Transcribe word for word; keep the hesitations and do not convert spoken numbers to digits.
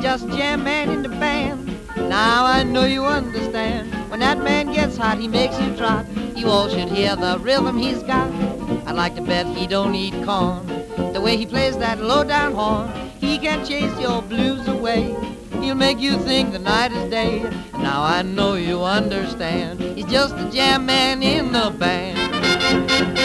just a jam man in the band. Now I know you understand. When that man gets hot, he makes you trot. You all should hear the rhythm he's got. I'd like to bet he don't eat corn. The way he plays that low-down horn, he can chase your blues away. He'll make you think the night is day. Now I know you understand. He's just a jam man in the band.